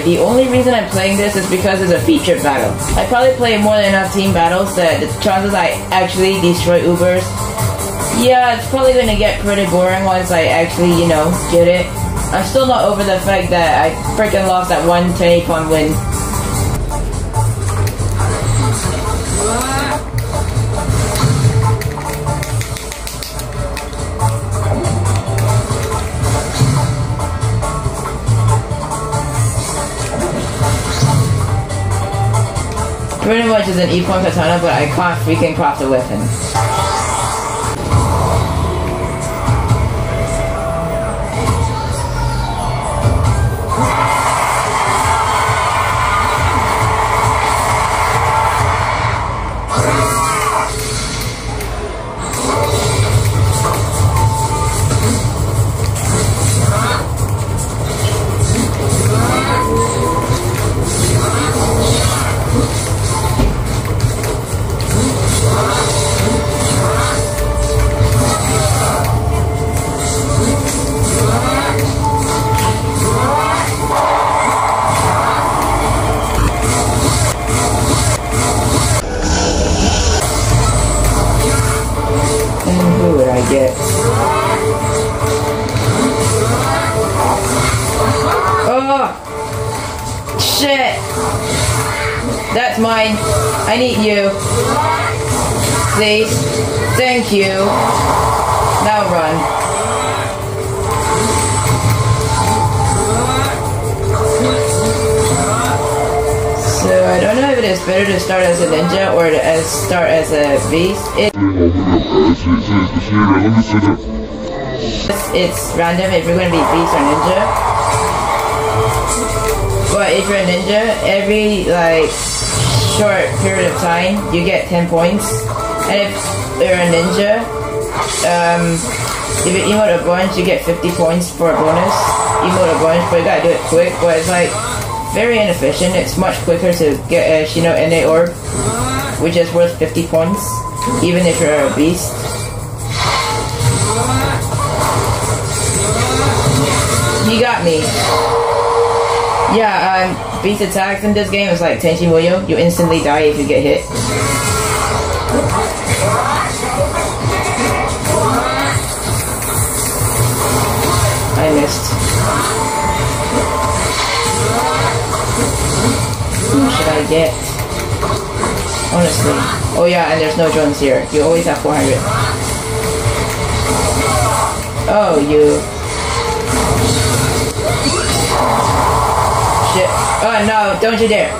the only reason I'm playing this is because it's a featured battle. I probably play more than enough team battles that the chances I actually destroy Ubers, yeah, it's probably gonna get pretty boring once I actually, you know, get it. I'm still not over the fact that I freaking lost that one 10-8 win. Pretty much is an E-point katana, but I can't freaking craft a weapon. Get. Oh! Shit! That's mine. I need you. Please. Thank you. Now run. So I don't know if it is better to start as a ninja or to start as a beast. It's random if you're going to be beast or ninja. But if you're a ninja, every like short period of time you get 10 points. And if you're a ninja, if you emote a bunch, you get 50 points for a bonus. Emote a bunch, but you gotta do it quick. But it's like very inefficient. It's much quicker to get a Shino NA orb, which is worth 50 points, even if you're a beast. He got me. Yeah, beast attacks in this game is like Tenchi Muyo. You instantly die if you get hit. I missed. What should I get? Honestly. Oh yeah, and there's no drones here. You always have 400. Oh, you. Shit. Oh no, don't you dare.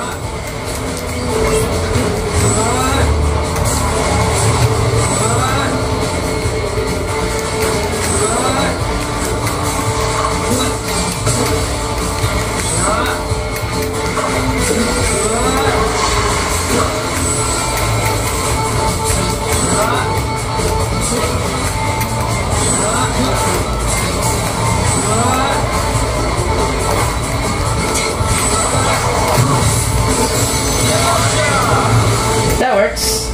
That works.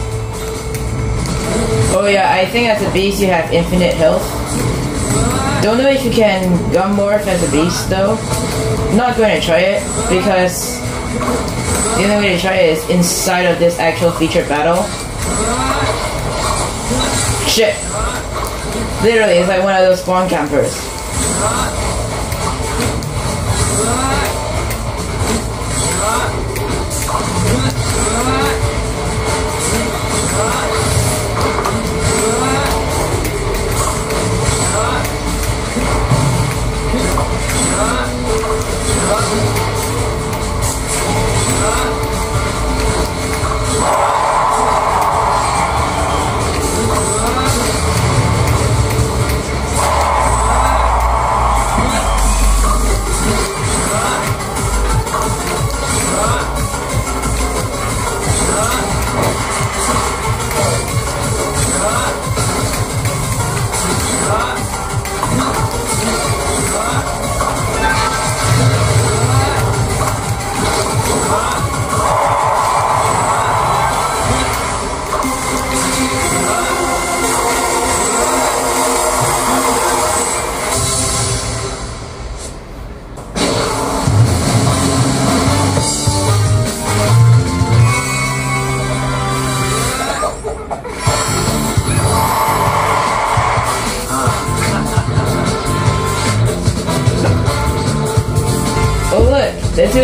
Oh yeah, I think as a beast you have infinite health. Don't know if you can gun morph as a beast though. Not going to try it because the only way to try it is inside of this actual featured battle. Shit. Literally, it's like one of those spawn campers.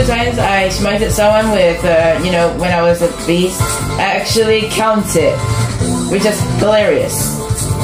2 times I smited someone with, you know, when I was a beast, I actually counted, which is hilarious.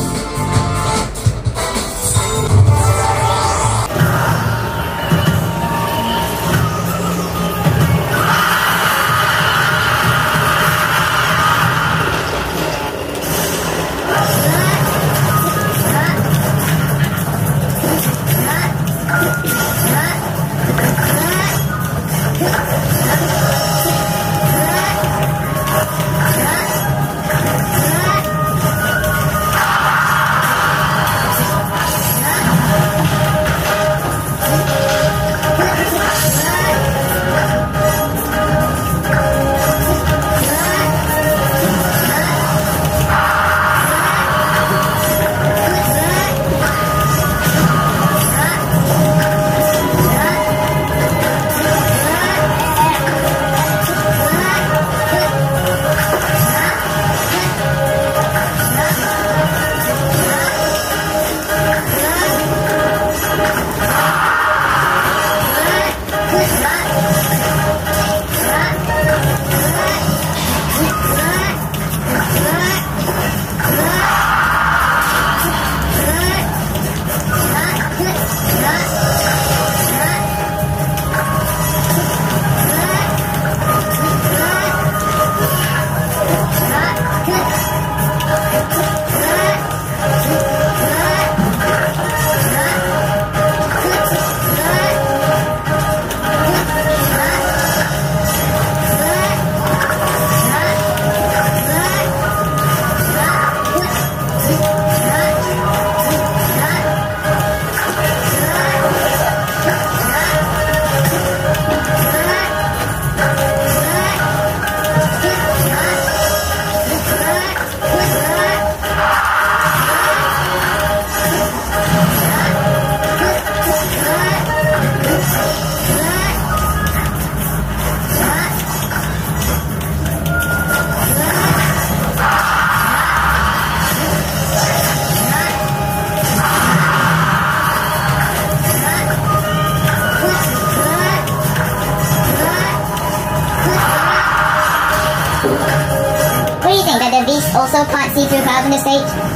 Also can't see through clouds in this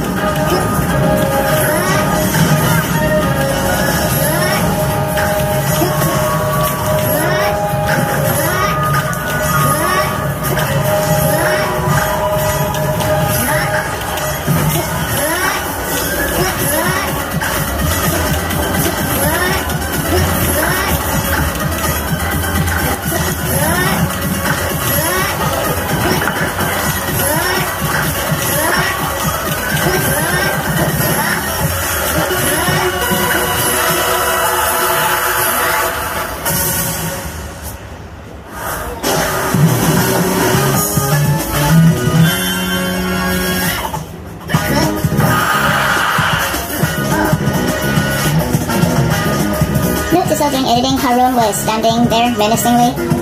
stage. During editing, Harun was standing there menacingly.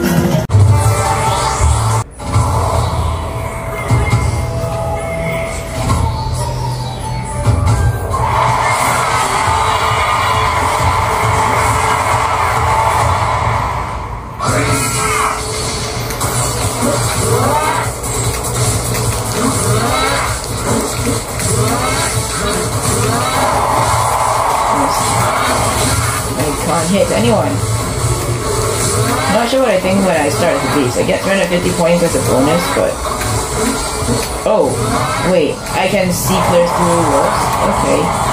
Hit anyone. Not sure what I think when I start the beast. I get 350 points as a bonus, but oh wait, I can see clear through walls. Okay.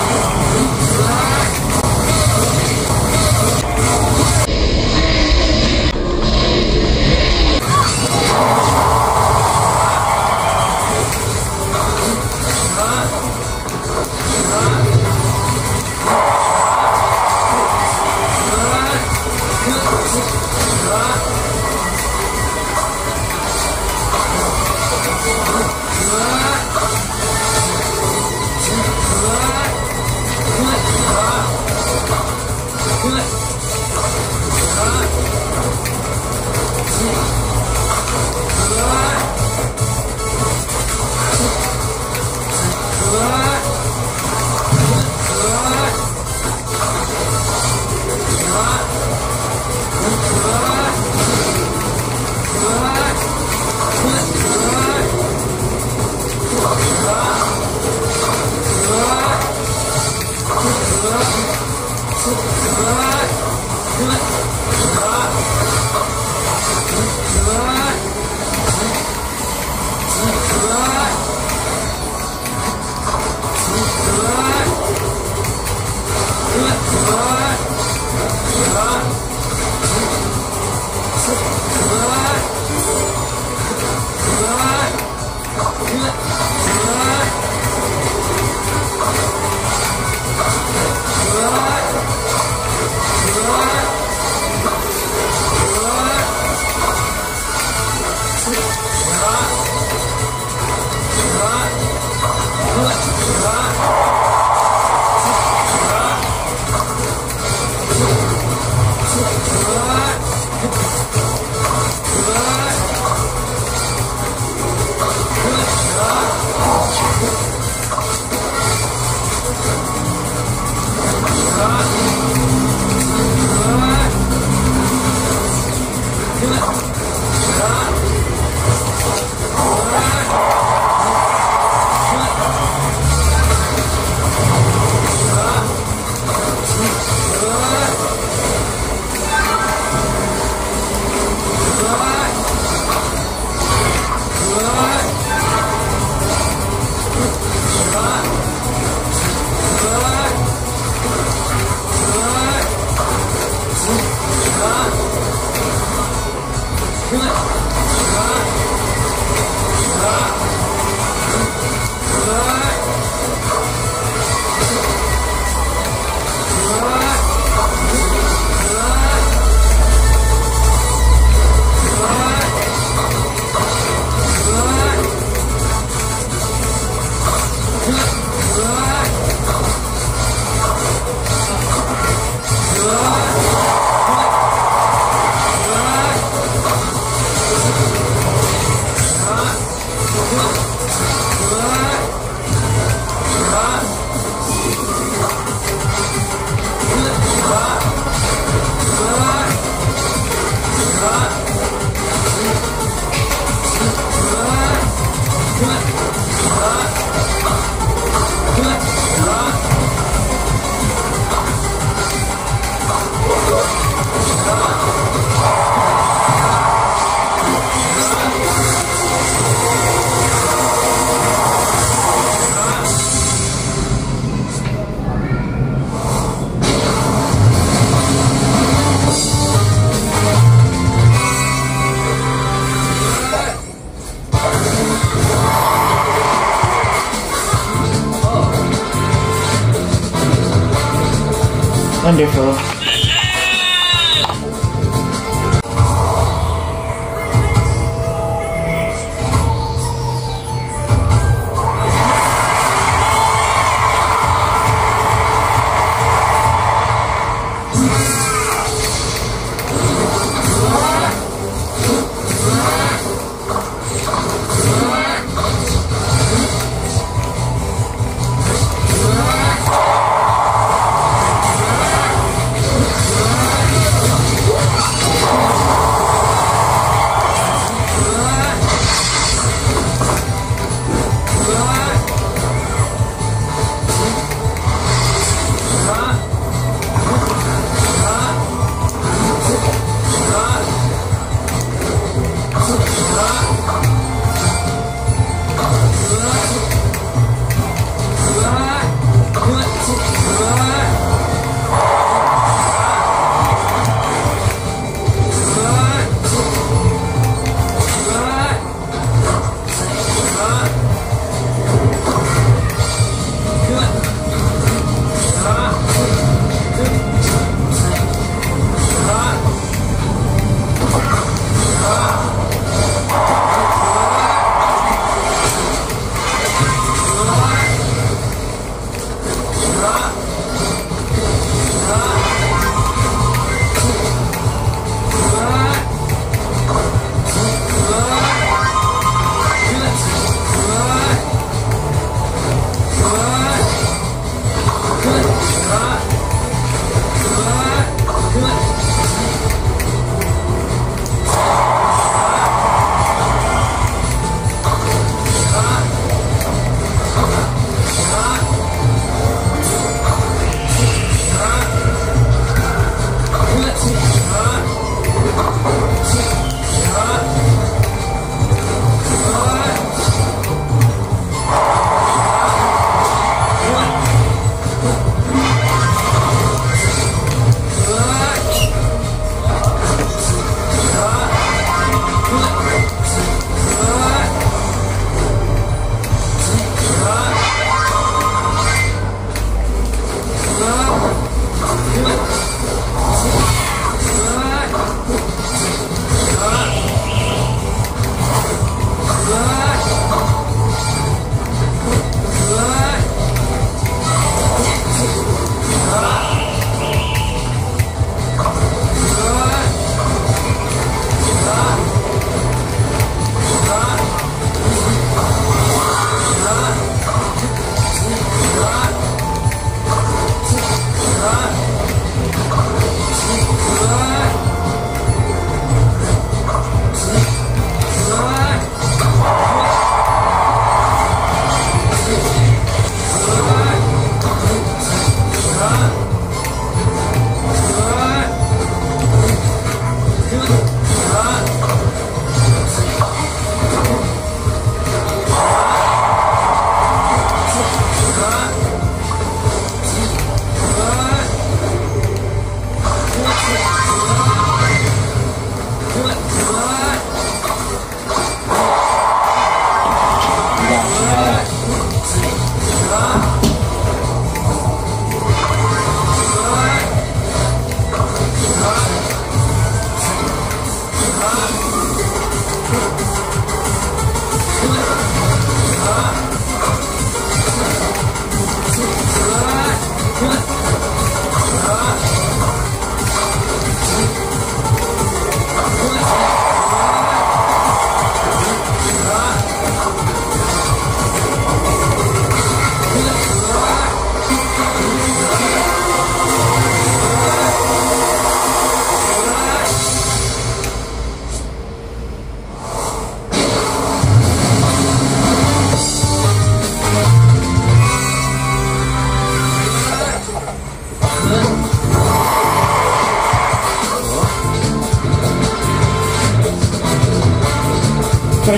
Wonderful.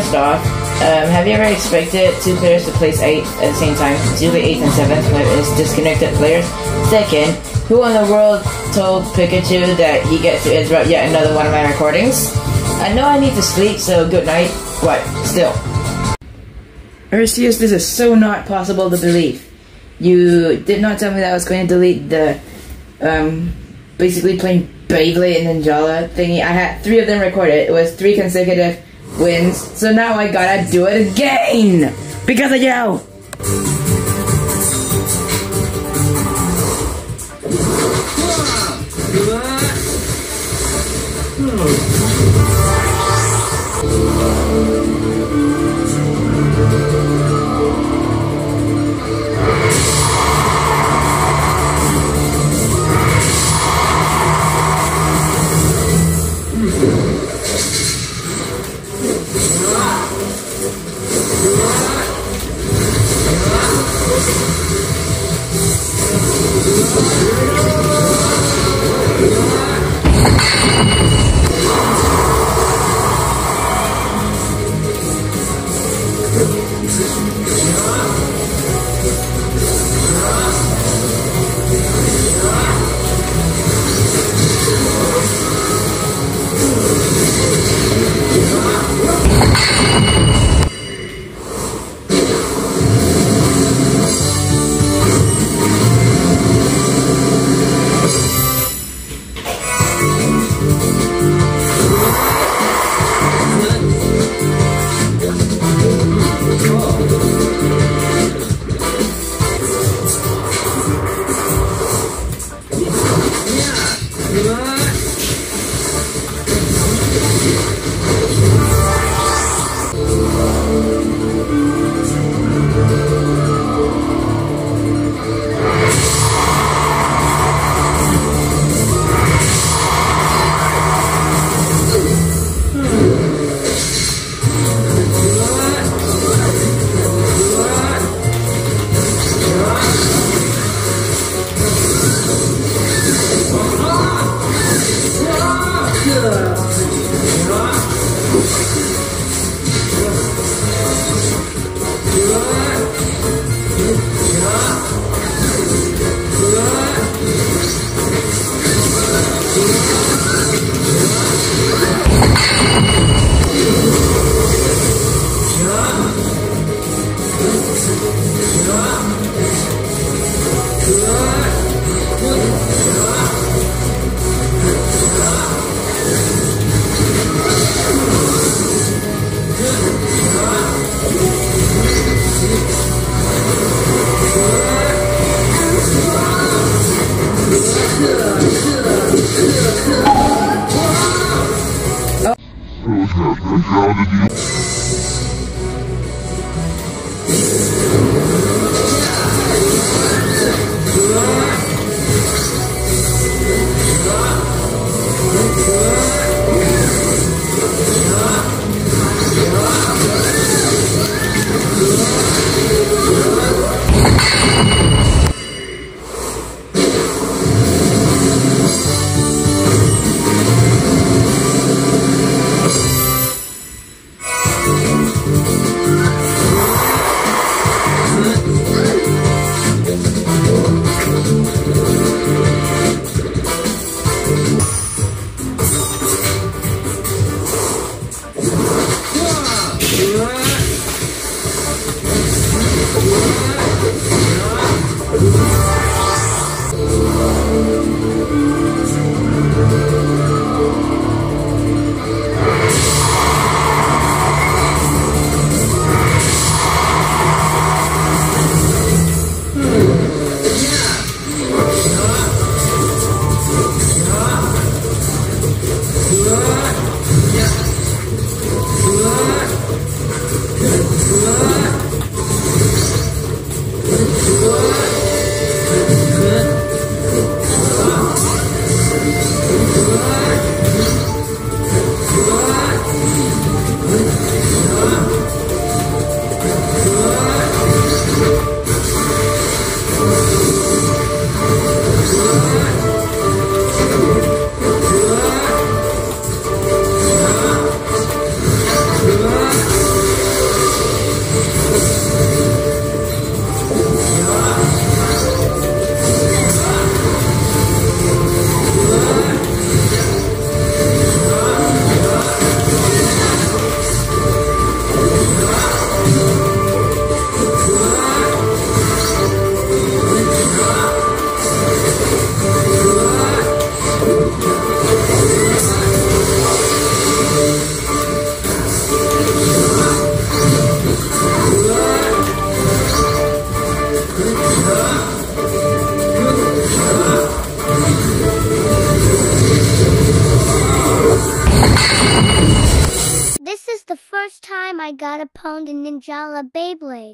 first off, have you ever expected two players to place 8 at the same time? It's usually 8th and 7th when it's disconnected players. Second, who in the world told Pikachu that he gets to interrupt yet another one of my recordings? I know I need to sleep, so good night. What? Still. Arceus, this is so not possible to believe. You did not tell me that I was going to delete the, basically playing Beyblade and Ninjala thingy. I had 3 of them recorded. It was 3 consecutive wins. So now I gotta do it again! Because of you! Pwned and Ninjala Beyblade.